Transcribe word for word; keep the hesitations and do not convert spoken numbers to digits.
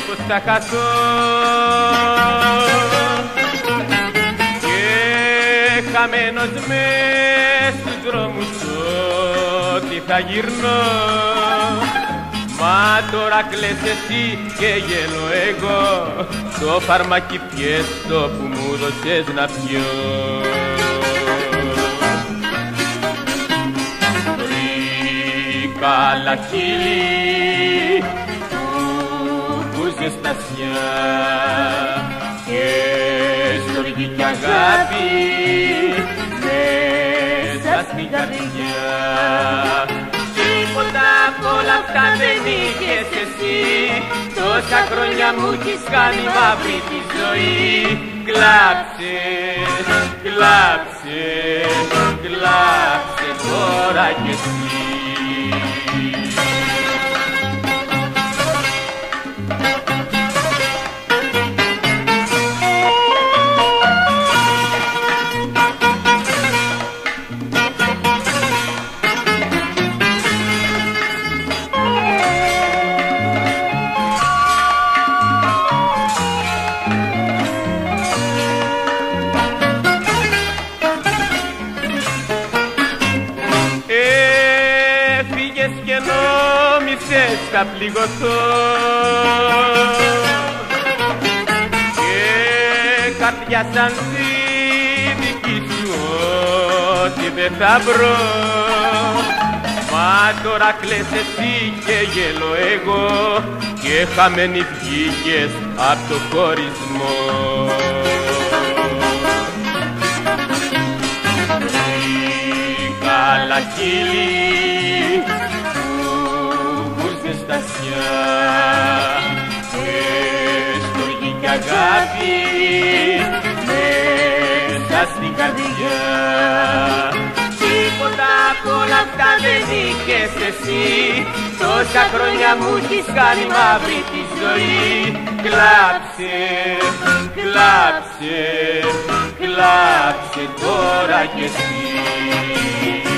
πως θα χαθώ και χαμένος μες στους δρόμους ότι θα γυρνώ. Μα τώρα κλαις εσύ και γελώ εγώ, το φαρμάκι πιέστο που μου δώσες να πιω. Βρήκα χείλη που ζεστασιά και στοργή κι αγάπη μέσα στην καρδιά. Τίποτα απ' όλα αυτά δεν είχες εσύ, τόσα χρόνια μου έχεις κάνει μαύρη τη ζωή. Κλάψε, κλάψε, κλάψε τώρα κι εσύ. Και νόμισες θα πληγωθώ και καρδιά σαν τη δική σου ότι δεν θα βρω. Μα τώρα κλαις εσύ και γελώ εγώ και χαμένη βγήκες απ' το χωρισμό. Καλά χείλη ζεστασιά και στοργή κι αγάπη μέσα στην καρδιά. Τίποτα απ' όλα αυτά δεν είχες εσύ, τόσα χρόνια μου έχεις κάνει μαύρη τη ζωή. Κλάψε, κλάψε, κλάψε τώρα κι εσύ.